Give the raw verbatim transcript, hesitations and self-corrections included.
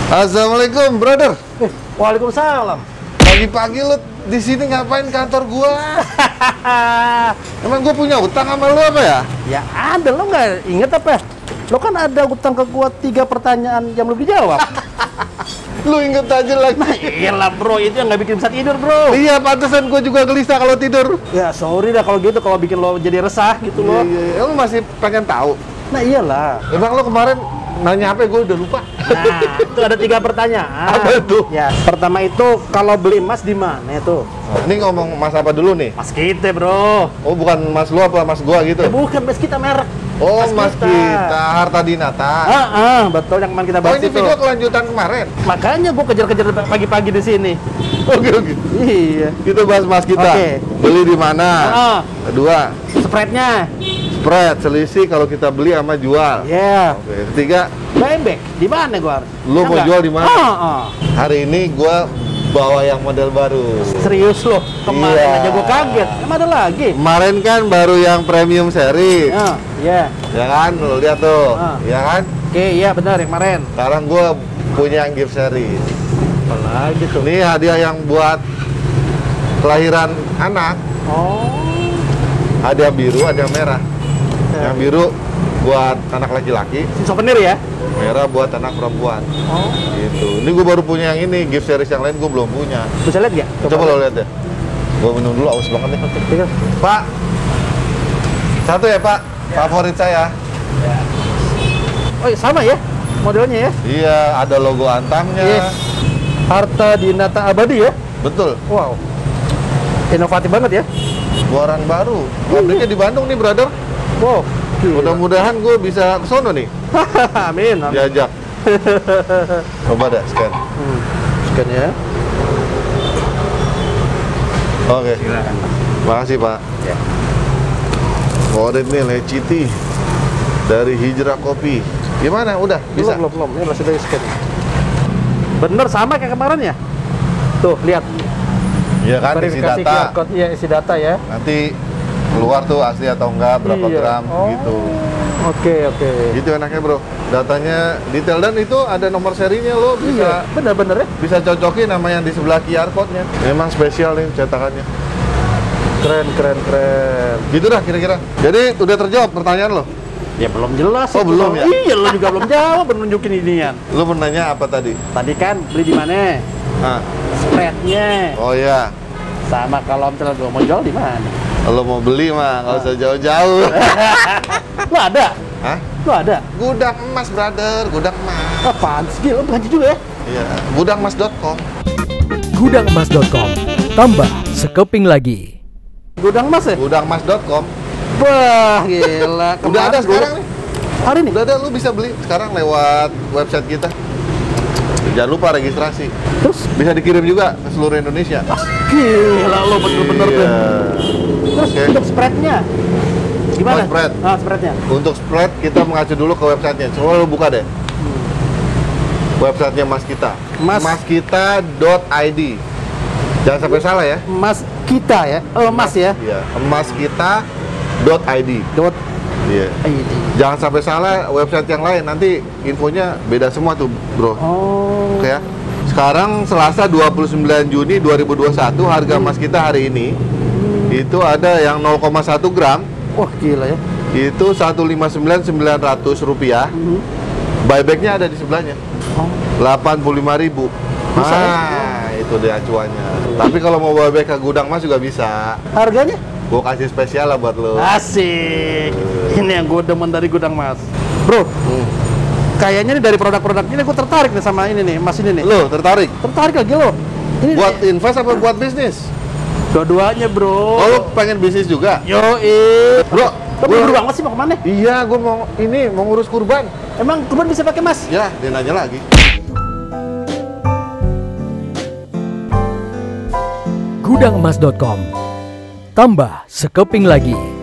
Assalamualaikum, brother. Eh, waalaikumsalam. Pagi-pagi lu di sini ngapain kantor gua? Emang gua punya utang sama lu apa ya? Ya ada, lo nggak inget apa? Lo kan ada utang ke gua tiga pertanyaan yang belum dijawab. Lu inget aja lagi. Nah, iyalah bro, itu yang nggak bikin bisa tidur bro. Iya, pantesan gua juga gelisah kalau tidur. Ya sorry dah kalau gitu, kalau bikin lo jadi resah gitu Iya, lo. iya, iya. Lu masih pengen tahu? Nah iyalah. Emang lu kemarin nanya apa? Gua udah lupa. Nah, itu ada tiga pertanyaan. Apa itu? Ya, pertama itu kalau beli emas di mana itu? Nah, ini ngomong mas apa dulu nih? Mas kita bro. Oh, bukan mas lu apa mas gua gitu? Ya bukan, mas kita merek. Oh, mas, kita. Harta Dinata. Ah, ah, betul yang kemarin kita Oh, bahas ini itu. video kelanjutan kemarin. Makanya gua kejar-kejar pagi-pagi di sini. Oke, oke. Iya. Kita bahas mas kita. Oke. Beli di mana? Ah, Kedua, spreadnya. spread selisih kalau kita beli sama jual. Ya. Oke. Ketiga, Buyback di mana gua? lu mau Enggak. jual di mana? Ah, ah. Hari ini gua bawa yang model baru. Serius loh. Kemarin Iya. aja gua kaget. Emang ada lagi? Kemarin kan baru yang premium series. Ya, ya. Ya kan, lu lihat tuh. Ah. Ya kan? Oke, iya benar yang kemarin. Sekarang gua punya yang gift series. Apalagi tuh? Ini hadiah yang buat kelahiran anak. Oh. Ada yang biru, ada yang merah. Yang biru buat anak laki-laki, Si souvenir ya? merah buat anak perempuan. Oh. Gitu. Ini gue baru punya yang ini, gift series yang lain gue belum punya. Bisa lihat nggak? Coba lo lihat ya. Gue minum dulu, aus banget nih. Oke, tinggal. Pak, satu ya Pak, favorit saya. Oh, iya, sama ya? Modelnya ya? Iya, ada logo Antamnya. Yes. Harta Dinata Abadi ya? Betul. Wow. Inovatif banget ya? Keluaran baru. Pabriknya di Bandung nih, brother. Wow. Mudah-mudahan gue bisa ke sono nih, Amin. Amin. diajak. Coba dah scan. Hmm. Scan ya. Oke. Silakan. Makasih Pak. Ya. Favorit nih Leciti dari Hijrah Kopi. Gimana? Udah bisa? Belum, belum, belum. Ini masih dari scan. Bener sama kayak kemarin ya? Tuh, lihat. Iya kan, isi Verifikasi data. Q R code, iya isi data ya. Nanti keluar tuh asli atau enggak, berapa Iya. gram Oh. gitu. Oke, oke. Gitu enaknya bro. Datanya detail dan itu ada nomor serinya lo bisa Iya, bener-bener ya. bisa cocokin sama yang di sebelah Q R code-nya. Memang spesial nih cetakannya. Keren, keren, keren. Gitu dah kira-kira. Jadi udah terjawab pertanyaan lo. Ya belum jelas. Oh, itu. belum ya? Iya, lo juga belum jawab, baru nunjukin inian. Lo menanya apa tadi? Tadi kan beli di mana? Ah. Spreadnya. Oh iya. Sama kalau misalnya gua mau jual di mana? Lo mau beli mah nggak usah jauh-jauh. Lo ada? Hah? Lo ada? Gudang emas, brother. Gudang emas. Apaan sih? Lo ganti juga ya? Iya. gudang emas dot com. gudang emas dot com. Tambah sekeping lagi. Gudang emas ya? gudang emas dot com. Wah, gila. Udah Kemarin ada gua- sekarang nih. Hari ini? Udah ada, lu bisa beli sekarang lewat website kita. Jangan lupa registrasi. Terus? Bisa dikirim juga ke seluruh Indonesia. Gila, lo bener-bener Iya. deh. Terus Oke. untuk spreadnya? Gimana? Oh, spread. Ah, spreadnya. Untuk spread kita mengacu dulu ke websitenya. Coba lu buka deh. Websitenya Mas Kita. Mas- maskita dot i d. Jangan sampai salah ya. Emas kita ya? Oh, emas ya? Iya. emaskita dot i d. Dot Iya. I D. Jangan sampai salah website yang lain, nanti infonya beda semua tuh, bro. Oh. Oke ya. Sekarang Selasa dua puluh sembilan Juni dua ribu dua puluh satu harga emas kita hari ini itu ada yang nol koma satu gram Wah, gila ya. itu seratus lima puluh sembilan ribu sembilan ratus rupiah. Mhm. Buybacknya ada di sebelahnya Oh. delapan puluh lima ribu. Bisa ya? Nah, itu dia acuannya. Tapi kalau mau buyback ke gudang emas juga bisa. Harganya? Gua kasih spesial lah buat lo. Asik. Ini yang gue demen dari gudang emas. Bro, Hmm. kayaknya nih dari produk-produk ini gue tertarik nih sama ini nih, emas ini nih. Lo tertarik? Tertarik lagi lo. Ini Buat nih, invest apa buat bisnis? dua-duanya, Bro. Oh, lo pengen bisnis juga? Yo, eh. Bro, Lo gua- buru banget sih mau kemana? Iya, gue mau ini mau ngurus kurban. Emang kurban bisa pakai emas? Ya, dia nanya lagi. gudang emas dot com. Tambah sekeping lagi.